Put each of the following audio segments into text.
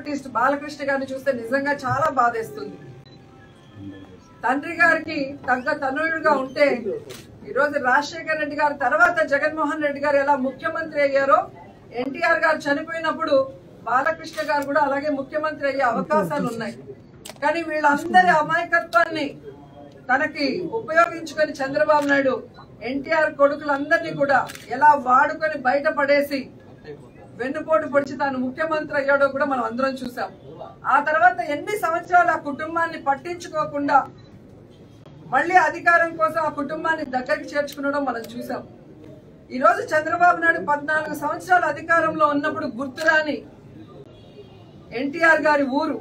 Artist Balakrishna గారిని చూస్తే నిజంగా చాలా బాధేస్తుంది. తండ్రి గారికి తగ్గ తనయుడుగా ఉంటే ఈరోజు రాజశేఖర రెడ్డి గారి తర్వాత జగన్మోహన్ రెడ్డి గారు ఎలా ముఖ్యమంత్రి అయ్యారో, ఎన్టీఆర్ గారు చనిపోయినప్పుడు బాలకృష్ణ గారు కూడా అలాగే ముఖ్యమంత్రి అయ్యే అవకాశాలు ఉన్నాయి. కానీ వీళ్ళందరి అమాయకత్వాన్ని తనకి ఉపయోగించుకొని చంద్రబాబు నాయుడు ఎన్టీఆర్ కొడుకులందరినీ కూడా ఎలా వాడుకొని బయటపడేసి వెన్నుపోటు పొడిచి తాను ముఖ్యమంత్రి అయ్యాడో కూడా మనం అందరం చూసాం. ఆ తర్వాత ఎన్ని సంవత్సరాలు ఆ కుటుంబాన్ని పట్టించుకోకుండా మళ్లీ అధికారం కోసం ఆ కుటుంబాన్ని దగ్గరికి చేర్చుకునడం మనం చూసాం. ఈ రోజు చంద్రబాబు నాయుడు 14 సంవత్సరాలు అధికారంలో ఉన్నప్పుడు గుర్తురాని ఎన్టీఆర్ గారి ఊరు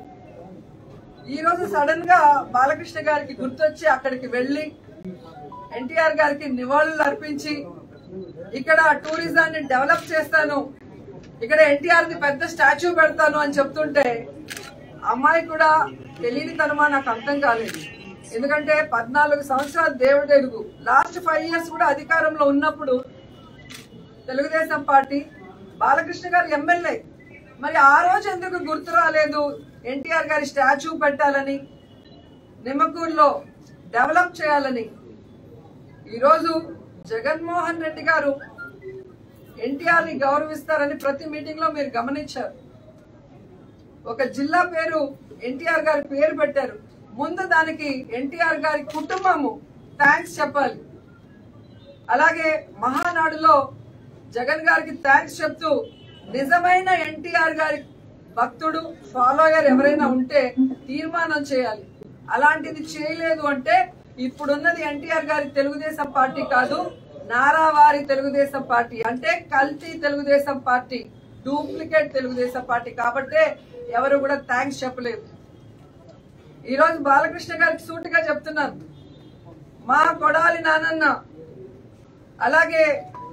ఈ రోజు సడన్ గా బాలకృష్ణ గారికి గుర్తొచ్చి అక్కడికి వెళ్లి ఎన్టీఆర్ గారికి నివాళులు అర్పించి ఇక్కడ టూరిజాన్ని డెవలప్ చేస్తాను, ఇక్కడ ఎన్టీఆర్ ది పెద్ద స్టాచ్యూ పెడతాను అని చెప్తుంటే అమ్మాయి కూడా తెలియని తనమా నాకు అర్థం కాలేదు. ఎందుకంటే 14 సంవత్సరాలు దేవుడు ఎరుగు. లాస్ట్ 5 years కూడా అధికారంలో ఉన్నప్పుడు తెలుగుదేశం పార్టీ బాలకృష్ణ గారు ఎమ్మెల్యే. మరి ఆ రోజు ఎందుకు గుర్తు రాలేదు ఎన్టీఆర్ గారి స్టాచ్యూ పెట్టాలని, నిమ్మకూరులో డెవలప్ చేయాలని? ఈరోజు జగన్మోహన్ రెడ్డి గారు ఎన్టీఆర్ ని గౌరవిస్తారని ప్రతి మీటింగ్ లో మీరు గమనించారు. ఒక జిల్లా పేరు ఎన్టీఆర్ గారి పేరు పెట్టారు. ముందు దానికి ఎన్టీఆర్ గారి కుటుంబము థ్యాంక్స్ చెప్పాలి. అలాగే మహానాడులో జగన్ గారికి థ్యాంక్స్ చెప్తూ నిజమైన ఎన్టీఆర్ గారి భక్తుడు ఫాలోయర్ ఎవరైనా ఉంటే తీర్మానం చేయాలి. అలాంటిది చేయలేదు అంటే ఇప్పుడున్నది ఎన్టీఆర్ గారి తెలుగుదేశం పార్టీ కాదు, నారావారి తెలుగుదేశం పార్టీ, అంటే కల్తీ Telugu Desam party, duplicate Telugu Desam party. కాబట్టే ఎవరు కూడా థ్యాంక్స్ చెప్పలేదు. ఈ రోజు బాలకృష్ణ గారికి సూటిగా చెప్తున్నాను, మా కొడాలి నానన్న అలాగే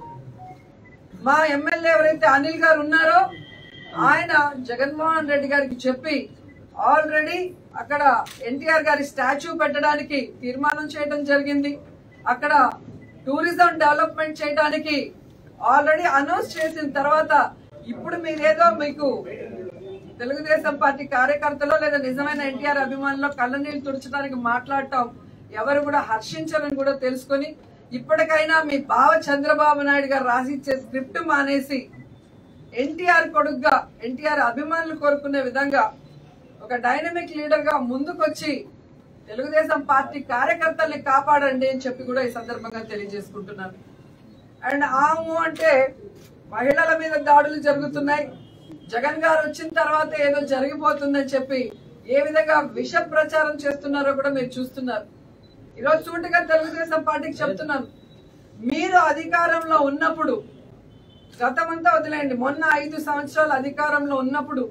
మా ఎమ్మెల్యే ఎవరైతే అనిల్ గారు ఉన్నారో ఆయన జగన్మోహన్ రెడ్డి గారికి చెప్పి ఆల్రెడీ అక్కడ ఎన్టీఆర్ గారి స్టాచ్యూ పెట్టడానికి తీర్మానం చేయడం జరిగింది. అక్కడ టూరిజం డెవలప్మెంట్ చేయడానికి ఆల్రెడీ అనౌన్స్ చేసిన తర్వాత ఇప్పుడు మీరేదో మీకు తెలుగుదేశం పార్టీ కార్యకర్తలో లేదా నిజమైన ఎన్టీఆర్ అభిమానులో కళ్ళనీళ్లు తుడచడానికి మాట్లాడటం ఎవరు కూడా హర్షించాలని కూడా తెలుసుకొని ఇప్పటికైనా మీ బావ చంద్రబాబు నాయుడు గారు రాసిచ్చే స్క్రిప్ట్ మానేసి ఎన్టీఆర్ కొడుకుగా ఎన్టీఆర్ అభిమానులు కోరుకునే విధంగా ఒక డైనమిక్ లీడర్ గా ముందుకొచ్చి తెలుగుదేశం పార్టీ కార్యకర్తల్ని కాపాడండి అని చెప్పి కూడా ఈ సందర్భంగా తెలియజేసుకుంటున్నాను. అండ్ ఆము అంటే మహిళల మీద దాడులు జరుగుతున్నాయి, జగన్ గారు వచ్చిన తర్వాత ఏదో జరిగిపోతుందని చెప్పి ఏ విధంగా విష ప్రచారం చేస్తున్నారో కూడా మీరు చూస్తున్నారు. ఈరోజు సూటిగా తెలుగుదేశం పార్టీకి చెప్తున్నాను, మీరు అధికారంలో ఉన్నప్పుడు, గతమంతా వదిలేయండి, మొన్న 5 సంవత్సరాలు అధికారంలో ఉన్నప్పుడు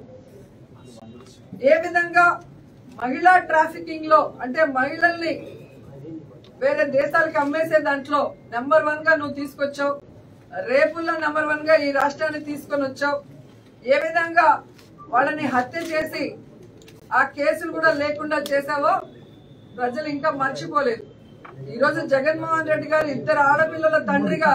ఏ విధంగా మహిళా ట్రాఫికింగ్ లో అంటే మహిళల్ని వేరే దేశాలకు అమ్మేసే దాంట్లో నెంబర్ 1 గా నువ్వు తీసుకొచ్చావు, రేపుల్లో నెంబర్ 1 గా ఈ రాష్ట్రాన్ని తీసుకొని వచ్చావు, ఏ విధంగా వాళ్ళని హత్య చేసి ఆ కేసులు కూడా లేకుండా చేశావో ప్రజలు ఇంకా మర్చిపోలేదు. ఈరోజు జగన్మోహన్ రెడ్డి గారు 2 ఆడపిల్లల తండ్రిగా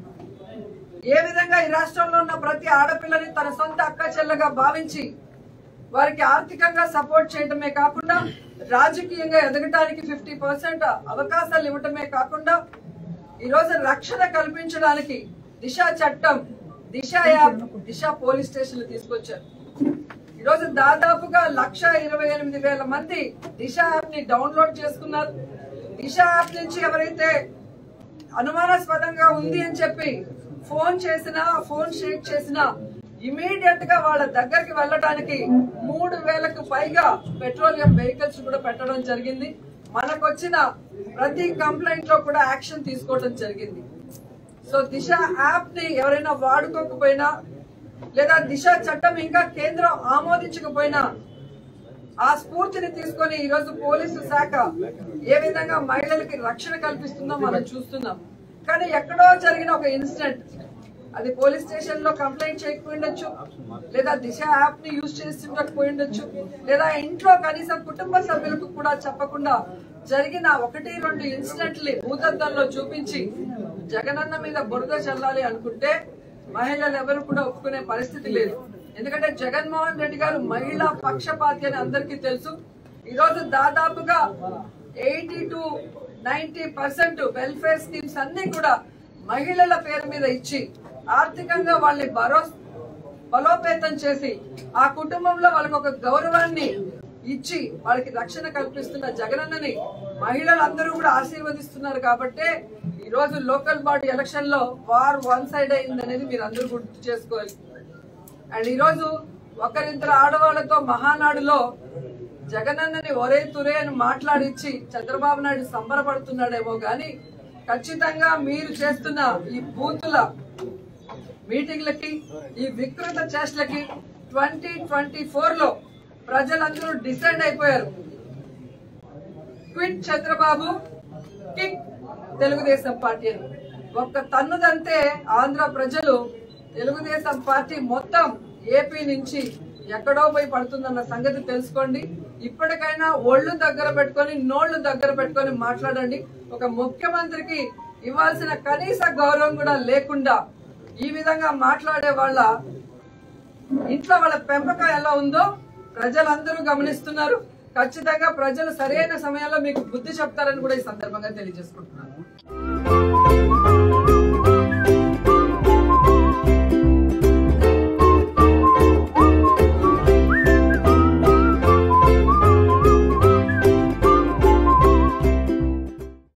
ఏ విధంగా ఈ రాష్ట్రంలో ఉన్న ప్రతి ఆడపిల్లని తన సొంత అక్క చెల్లెగా భావించి వారికి ఆర్థికంగా సపోర్ట్ చేయడమే కాకుండా రాజకీయంగా ఎదగటానికి 50% అవకాశాలు ఇవ్వటమే కాకుండా ఈరోజు రక్షణ కల్పించడానికి దిశ చట్టం, దిశ యాప్, దిశ పోలీస్ స్టేషన్లు తీసుకొచ్చారు. ఈరోజు దాదాపుగా 1,28,000 మంది దిశ యాప్ ని డౌన్లోడ్ చేసుకున్నారు. దిశ యాప్ నుంచి ఎవరైతే అనుమానాస్పదంగా ఉంది అని చెప్పి ఫోన్ చేసినా, ఫోన్ షేక్ చేసినా ఇమీడియట్ గా వాళ్ళ దగ్గరికి వెళ్ళడానికి 3,000కు పైగా పెట్రోలియం వెహికల్స్ కూడా పెట్టడం జరిగింది. మనకొచ్చిన ప్రతి కంప్లైంట్ లో కూడా యాక్షన్ తీసుకోవడం జరిగింది. సో దిశ యాప్ ని ఎవరైనా వాడుకోకపోయినా లేదా దిశ చట్టం ఇంకా కేంద్రం ఆమోదించకపోయినా ఆ స్ఫూర్తిని తీసుకొని ఈరోజు పోలీసు శాఖ ఏ విధంగా మహిళలకి రక్షణ కల్పిస్తుందో మనం చూస్తున్నాం. కానీ ఎక్కడో జరిగిన ఒక ఇన్సిడెంట్, అది పోలీస్ స్టేషన్ లో కంప్లైంట్ చేయకపోయిండొచ్చు, లేదా దిశ యాప్ ని యూజ్ చేస్తుండకపోయిండొచ్చు, లేదా ఇంట్లో కనీసం కుటుంబ సభ్యులకు కూడా చెప్పకుండా జరిగిన 1-2 ఇన్సిడెంట్ని భూతద్దంలో చూపించి జగనన్న మీద బురద చల్లాలి అనుకుంటే మహిళలు ఎవరు కూడా ఒప్పుకునే పరిస్థితి లేదు. ఎందుకంటే జగన్మోహన్ రెడ్డి గారు మహిళా పక్షపాతి అని అందరికీ తెలుసు. ఈరోజు దాదాపుగా 80 to 90% వెల్ఫేర్ స్కీమ్స్ అన్ని కూడా మహిళల పేరు మీద ఇచ్చి ఆర్థికంగా వాళ్ళని బలోపేతం చేసి ఆ కుటుంబంలో వాళ్ళకి ఒక గౌరవాన్ని ఇచ్చి వాళ్ళకి రక్షణ కల్పిస్తున్న జగనన్నని మహిళలందరూ కూడా ఆశీర్వదిస్తున్నారు. కాబట్టి ఈ రోజు లోకల్ బాడీ ఎలక్షన్ లో వార్ వన్ సైడ్ అయిందనేది మీరు అందరూ గుర్తు చేసుకోవాలి. అండ్ ఈ రోజు ఒకరిద్దరు ఆడవాళ్లతో మహానాడులో జగనన్నని ఒరే తురే అని మాట్లాడించి చంద్రబాబు నాయుడు సంబరపడుతున్నాడేమో గాని ఖచ్చితంగా మీరు చేస్తున్న ఈ బూతుల మీటింగ్లకి ఈ వికృత చేష్టలకి 2024 లో ప్రజలందరూ డిసైడ్ అయిపోయారు. Quit Chandrababu, kick Telugu Desam party అని. ఒక్క తన్నుదంతే ఆంధ్ర ప్రజలు తెలుగుదేశం పార్టీ మొత్తం ఏపీ నుంచి ఎక్కడో పోయి పడుతుందన్న సంగతి తెలుసుకోండి. ఇప్పటికైనా ఒళ్ళు దగ్గర పెట్టుకొని నోళ్లు దగ్గర పెట్టుకొని మాట్లాడండి. ఒక ముఖ్యమంత్రికి ఇవ్వాల్సిన కనీస గౌరవం కూడా లేకుండా ఈ విధంగా మాట్లాడే వాళ్ళ ఇంట్లో వాళ్ళ పెంపకం ఎలా ఉందో ప్రజలందరూ గమనిస్తున్నారు. ఖచ్చితంగా ప్రజలు సరైన సమయంలో మీకు బుద్ధి చెప్తారని కూడా ఈ సందర్భంగా తెలియజేసుకుంటున్నారు.